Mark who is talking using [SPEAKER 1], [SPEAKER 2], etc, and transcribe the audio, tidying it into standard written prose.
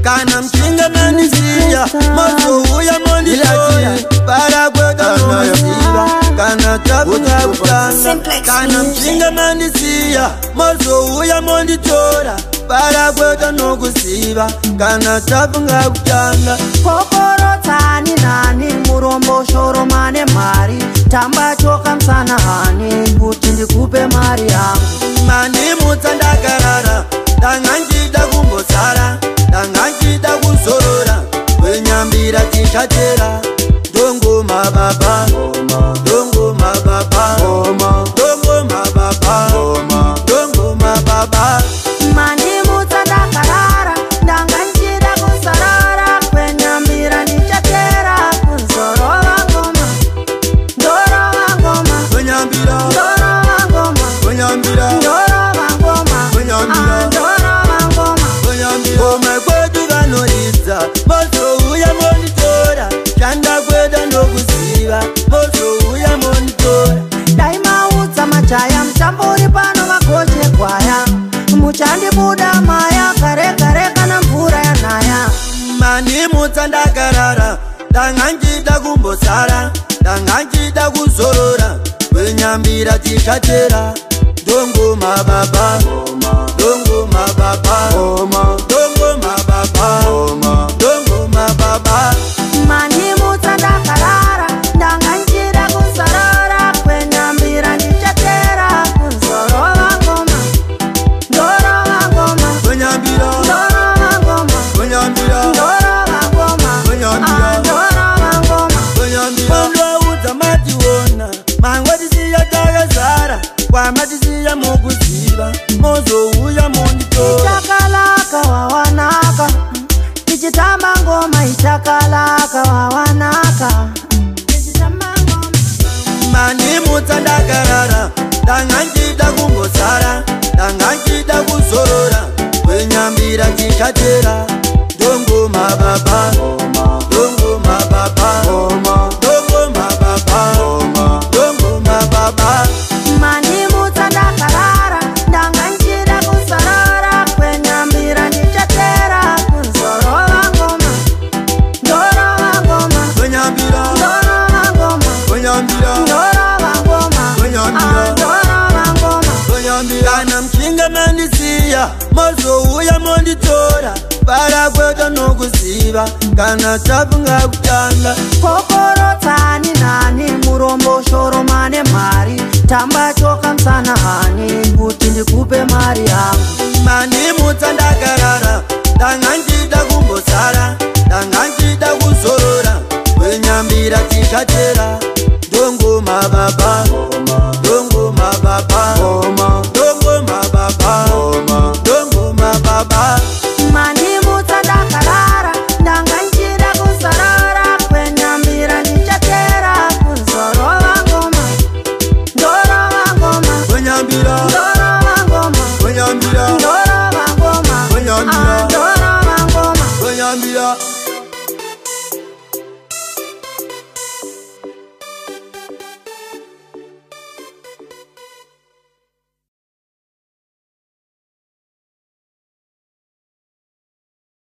[SPEAKER 1] kana mchinga manisiya mazouya monditora para kwega nokuziva kana tafunga kutanga kana mchinga manisiya mazouya monditora para kwega nokuziva kana tafunga kutanga
[SPEAKER 2] kokorotsani nani murombo shoro mane mari tamba choka msana hani kuti ndikupe mari yangu
[SPEAKER 1] mani mutsandakarara danganjida kumbosara danganjida kuzorora kwenyambira tichatera dongo mababa dongo mababa dongo mababa dongo mababa
[SPEAKER 2] mani mutsandakarara danganjida kuzorora kwenyambira tichatera kuzorova ngoma ndorova ngoma
[SPEAKER 1] kwenyambira
[SPEAKER 2] ndorova ngoma
[SPEAKER 1] kwenyambira
[SPEAKER 2] ndorova ngoma
[SPEAKER 1] kwenyambira
[SPEAKER 2] ndorova ngoma
[SPEAKER 1] ngoma kwedu vanoidza mozouya monitora chanda kweda nokuziva mozouya monitora
[SPEAKER 2] dai maudza majaya mutambo uri pano vakoche gwaya muchandibuda maya kare kare kana mvura yanaya
[SPEAKER 1] mani mutsandakarara danganjida kumbosara danganjida kuzorora kwenyambira tichatera dongo mababa dongo mababa dongo mababa dongo mababa
[SPEAKER 2] mani mutsandakarara ndanganjida kuzorora kwenyambira ndichatera kuzorova ngoma ndorova ngoma
[SPEAKER 1] kwenyambira
[SPEAKER 2] ndorova ngoma
[SPEAKER 1] kwenyambira
[SPEAKER 2] ndorova ngoma
[SPEAKER 1] kwenyambira
[SPEAKER 2] ndorova ngoma
[SPEAKER 1] kwenyambira ndoudza mationa mangwatisiya takazara kwamatisiya mukuziva mozouya monditora
[SPEAKER 2] ichakalaka wawanaka tichitamba ngoma ichakalaka wawanaka
[SPEAKER 1] mani mutsandakarara danganjida kumbosara danganjida kuzorora kwenyambira tichatera dongo mababa dongo mababa dongo mababa dongo mababa
[SPEAKER 2] mani mutsandakarara ndanganjida kuzorora kwenyambira ndichatera kuzorova ngoma ndorova ngoma
[SPEAKER 1] kwenyambira
[SPEAKER 2] ndorova ngoma
[SPEAKER 1] kwenyambira
[SPEAKER 2] ndorova ngoma
[SPEAKER 1] kwenyambira
[SPEAKER 2] ndorova ngoma
[SPEAKER 1] kwenyambira kana mchinga mandisiya mozouya monditora para kwega nokuziva kana tafunga kutanga
[SPEAKER 2] kokorotsani nani murombo shoro mane mari tamba choka msana hani kuti ndikupe mari yangu
[SPEAKER 1] mani mutsandakarara danganjida kumbosara danganjida kuzorora kwenyambira tichatera dongo mababa